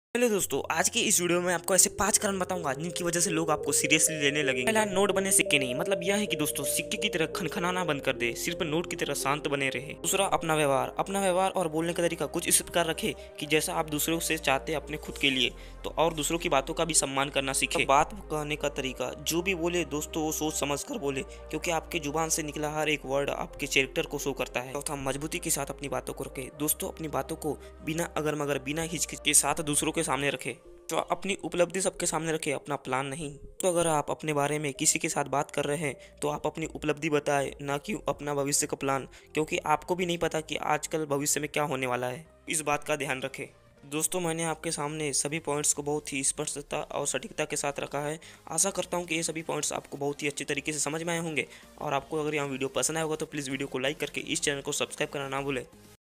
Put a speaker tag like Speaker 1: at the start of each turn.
Speaker 1: Hello दोस्तों, आज की इस वीडियो में आपको ऐसे 5 कारण बताऊंगा जिनकी वजह से लोग आपको सीरियसली लेने लगेंगे। पहला, नोट बने सिक्के नहीं। मतलब यह है कि दोस्तों सिक्के की तरह खनखनाना बंद कर दे, सिर्फ नोट की तरह शांत बने रहे। दूसरा, अपना व्यवहार और बोलने का तरीका कुछ इस प्रकार रखे कि जैसा आप दूसरों से चाहते अपने खुद के लिए, तो और दूसरों की बातों का भी सम्मान करना सीखे। बात कहने का तरीका, जो भी बोले दोस्तों वो सोच समझ कर बोले, क्योंकि आपके जुबान से निकला हर एक वर्ड आपके कैरेक्टर को शो करता है। चौथा, मजबूती के साथ अपनी बातों को रखे। दोस्तों अपनी बातों को बिना अगर मगर, बिना हिचकिच के साथ दूसरों के सामने रखे। तो अपनी उपलब्धि सबके सामने रखें, अपना प्लान नहीं। तो अगर आप अपने बारे में किसी के साथ बात कर रहे हैं तो आप अपनी उपलब्धि बताएं, ना कि अपना भविष्य का प्लान, क्योंकि आपको भी नहीं पता कि आजकल भविष्य में क्या होने वाला है। इस बात का ध्यान रखें। दोस्तों मैंने आपके सामने सभी पॉइंट्स को बहुत ही स्पष्टता और सटीकता के साथ रखा है। आशा करता हूं कि ये सभी पॉइंट्स आपको बहुत ही अच्छे तरीके से समझ में आए होंगे। और आपको अगर यह वीडियो पसंद आया होगा तो प्लीज़ वीडियो को लाइक करके इस चैनल को सब्सक्राइब करना ना भूलें।